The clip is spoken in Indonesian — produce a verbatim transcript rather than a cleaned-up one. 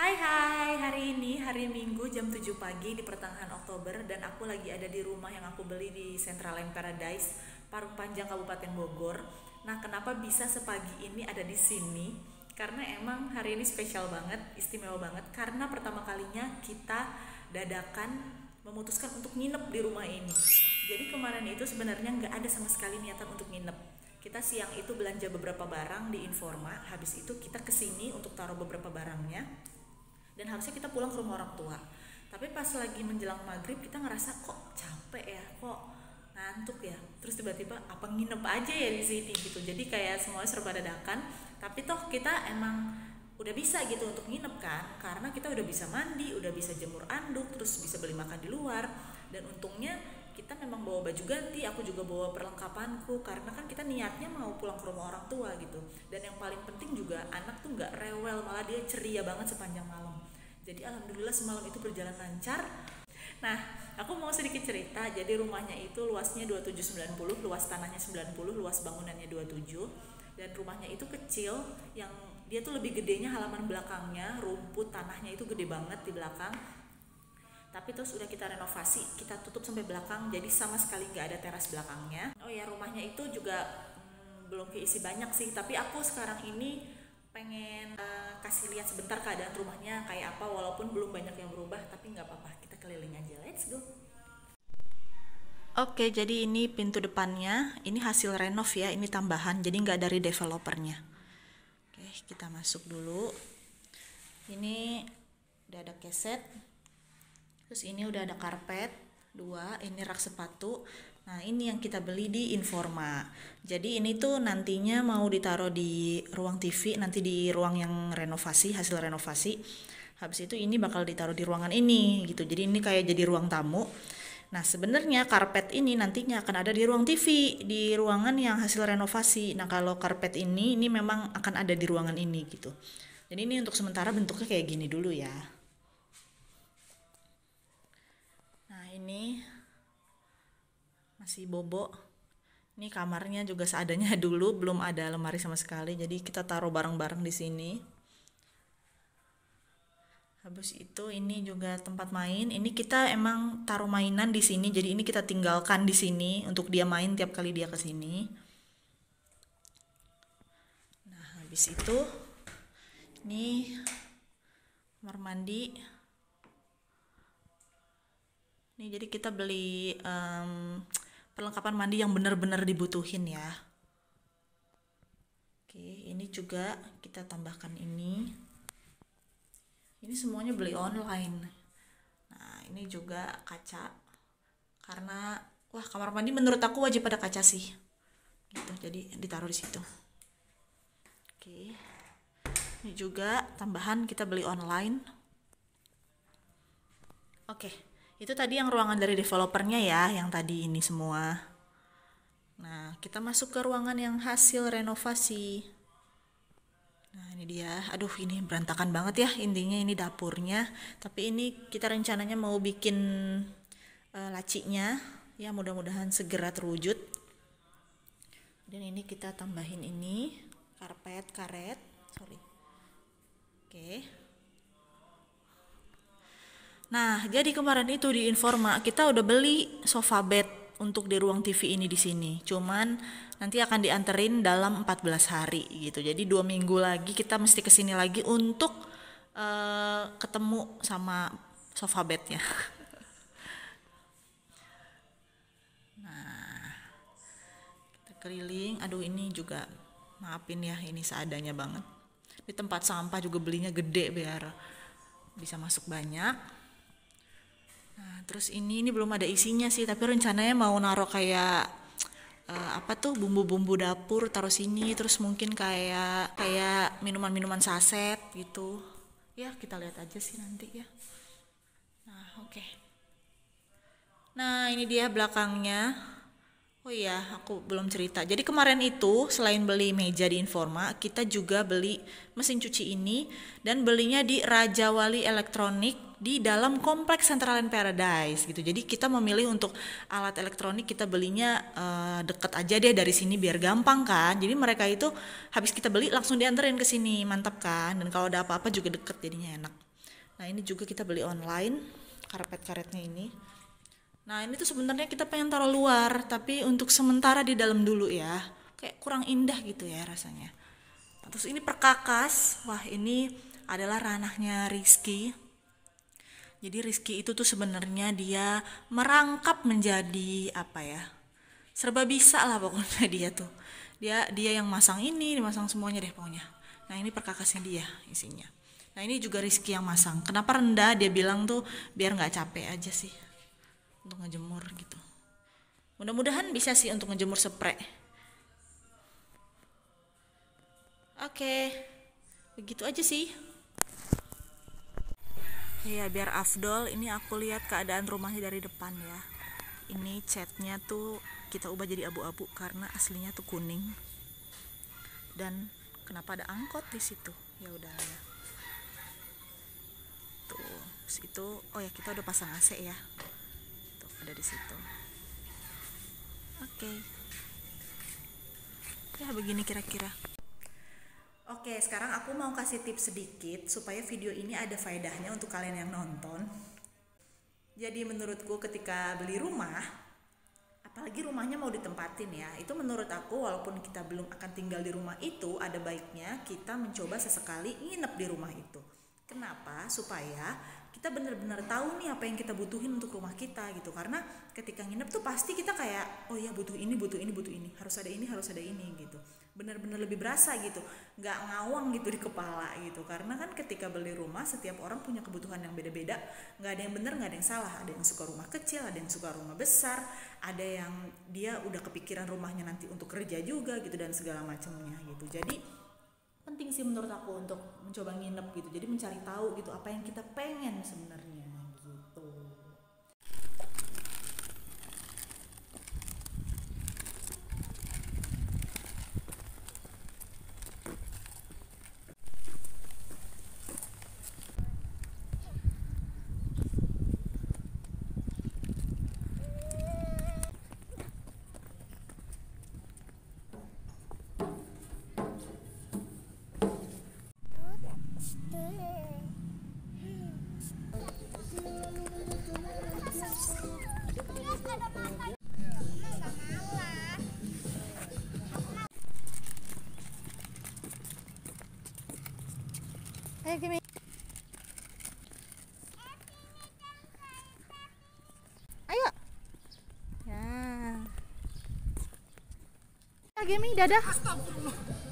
Hai hai, hari ini hari Minggu jam tujuh pagi di pertengahan Oktober dan aku lagi ada di rumah yang aku beli di Central Land Paradise, Parung Panjang, Kabupaten Bogor. Nah, kenapa bisa sepagi ini ada di sini? Karena emang hari ini spesial banget, istimewa banget karena pertama kalinya kita dadakan memutuskan untuk nginep di rumah ini. Jadi kemarin itu sebenarnya nggak ada sama sekali niatan untuk nginep. Kita siang itu belanja beberapa barang di Informa, habis itu kita kesini untuk taruh beberapa barangnya dan harusnya kita pulang ke rumah orang tua. Tapi pas lagi menjelang maghrib kita ngerasa kok capek ya, kok ngantuk ya. Terus tiba-tiba apa nginep aja ya di sini gitu. Jadi kayak semuanya serba dadakan. Tapi toh kita emang udah bisa gitu untuk nginep kan, karena kita udah bisa mandi, udah bisa jemur anduk, terus bisa beli makan di luar. Dan untungnya kita memang bawa baju ganti, aku juga bawa perlengkapanku karena kan kita niatnya mau pulang ke rumah orang tua gitu. Dan yang paling penting juga anak tuh nggak rewel, malah dia ceria banget sepanjang malam. Jadi alhamdulillah semalam itu berjalan lancar. Nah, aku mau sedikit cerita. Jadi rumahnya itu luasnya dua puluh tujuh sembilan puluh, luas tanahnya sembilan puluh, luas bangunannya dua puluh tujuh. Dan rumahnya itu kecil, yang dia tuh lebih gedenya halaman belakangnya, rumput tanahnya itu gede banget di belakang. Tapi terus udah kita renovasi, kita tutup sampai belakang, jadi sama sekali nggak ada teras belakangnya. Oh ya, rumahnya itu juga hmm, belum keisi banyak sih, tapi aku sekarang ini pengen uh, kasih lihat sebentar keadaan rumahnya kayak apa, walaupun belum banyak yang berubah, tapi nggak apa-apa, kita keliling aja, let's go. Oke, jadi ini pintu depannya, ini hasil renov ya, ini tambahan, jadi nggak dari developernya. Oke, kita masuk dulu. Ini udah ada keset. Terus ini udah ada karpet dua, ini rak sepatu. Nah, ini yang kita beli di Informa. Jadi ini tuh nantinya mau ditaruh di ruang T V, nanti di ruang yang renovasi, hasil renovasi. Habis itu ini bakal ditaruh di ruangan ini gitu. Jadi ini kayak jadi ruang tamu. Nah, sebenarnya karpet ini nantinya akan ada di ruang T V, di ruangan yang hasil renovasi. Nah, kalau karpet ini ini memang akan ada di ruangan ini gitu. Jadi ini untuk sementara bentuknya kayak gini dulu ya. Ini masih bobo. Ini kamarnya juga seadanya dulu, belum ada lemari sama sekali. Jadi kita taruh barang-barang di sini. Habis itu ini juga tempat main. Ini kita emang taruh mainan di sini. Jadi ini kita tinggalkan di sini untuk dia main tiap kali dia ke sini. Nah, habis itu ini kamar mandi. Ini jadi kita beli um, perlengkapan mandi yang benar-benar dibutuhin ya. Oke, ini juga kita tambahkan ini. Ini semuanya beli online. Nah, ini juga kaca. Karena wah, kamar mandi menurut aku wajib ada kaca sih. Gitu, jadi ditaruh di situ. Oke. Ini juga tambahan kita beli online. Oke. Itu tadi yang ruangan dari developernya ya, yang tadi ini semua. Nah, kita masuk ke ruangan yang hasil renovasi. Nah, ini dia. Aduh, ini berantakan banget ya. Intinya ini dapurnya. Tapi ini kita rencananya mau bikin uh, lacinya. Ya, mudah-mudahan segera terwujud. Dan ini kita tambahin ini. Karpet, karet. Sorry. Oke. Nah, jadi kemarin itu di Informa kita udah beli sofa bed untuk di ruang T V ini di sini. Cuman nanti akan dianterin dalam empat belas hari gitu. Jadi dua minggu lagi kita mesti kesini lagi untuk uh, ketemu sama sofa bednya. Nah, kita keliling. Aduh, ini juga maafin ya, ini seadanya banget. Di tempat sampah juga belinya gede biar bisa masuk banyak. Nah, terus ini ini belum ada isinya sih, tapi rencananya mau naruh kayak uh, apa tuh bumbu-bumbu dapur taruh sini, terus mungkin kayak kayak minuman-minuman saset gitu. Ya, kita lihat aja sih nanti ya. Nah, oke. Okay. Nah, ini dia belakangnya. Oh iya, aku belum cerita. Jadi kemarin itu selain beli meja di Informa, kita juga beli mesin cuci ini dan belinya di Raja Wali Elektronik di dalam kompleks Central Land Paradise gitu. Jadi kita memilih untuk alat elektronik kita belinya uh, deket aja deh dari sini biar gampang kan. Jadi mereka itu habis kita beli langsung dianterin ke sini, mantap kan? Dan kalau ada apa-apa juga deket jadinya enak. Nah ini juga kita beli online karpet-karetnya ini. Nah ini tuh sebenarnya kita pengen taruh luar, tapi untuk sementara di dalam dulu ya, kayak kurang indah gitu ya rasanya. Nah, terus ini perkakas, wah ini adalah ranahnya Rizky. Jadi Rizky itu tuh sebenarnya dia merangkap menjadi apa ya, serba bisa lah pokoknya dia tuh. Dia dia yang masang ini, dimasang semuanya deh pokoknya. Nah ini perkakasnya dia isinya. Nah ini juga Rizky yang masang. Kenapa rendah? Dia bilang tuh biar nggak capek aja sih untuk ngejemur gitu. Mudah-mudahan bisa sih untuk ngejemur spray. Oke, begitu aja sih. Ya biar afdol, ini aku lihat keadaan rumahnya dari depan ya. Ini catnya tuh kita ubah jadi abu-abu karena aslinya tuh kuning. Dan kenapa ada angkot di situ? Ya udah ya. Tuh, situ. Oh ya kita udah pasang A C ya. Tuh ada di situ. Oke. Ya begini kira-kira. Oke, sekarang aku mau kasih tips sedikit supaya video ini ada faedahnya untuk kalian yang nonton. Jadi menurutku ketika beli rumah, apalagi rumahnya mau ditempatin ya, itu menurut aku walaupun kita belum akan tinggal di rumah itu, ada baiknya kita mencoba sesekali nginep di rumah itu. Kenapa? Supaya kita benar-benar tahu nih apa yang kita butuhin untuk rumah kita gitu. Karena ketika nginep tuh pasti kita kayak, oh ya butuh ini, butuh ini, butuh ini, harus ada ini, harus ada ini gitu. Benar-benar lebih berasa gitu, nggak ngawang gitu di kepala gitu. Karena kan ketika beli rumah setiap orang punya kebutuhan yang beda-beda, nggak ada yang benar, nggak ada yang salah. Ada yang suka rumah kecil, ada yang suka rumah besar, ada yang dia udah kepikiran rumahnya nanti untuk kerja juga gitu dan segala macamnya gitu. Jadi penting sih menurut aku untuk mencoba nginep gitu. Jadi mencari tahu gitu apa yang kita pengen sebenarnya gitu. Ayo Kimi. Ayo. Ya. Ya Kimi, dadah.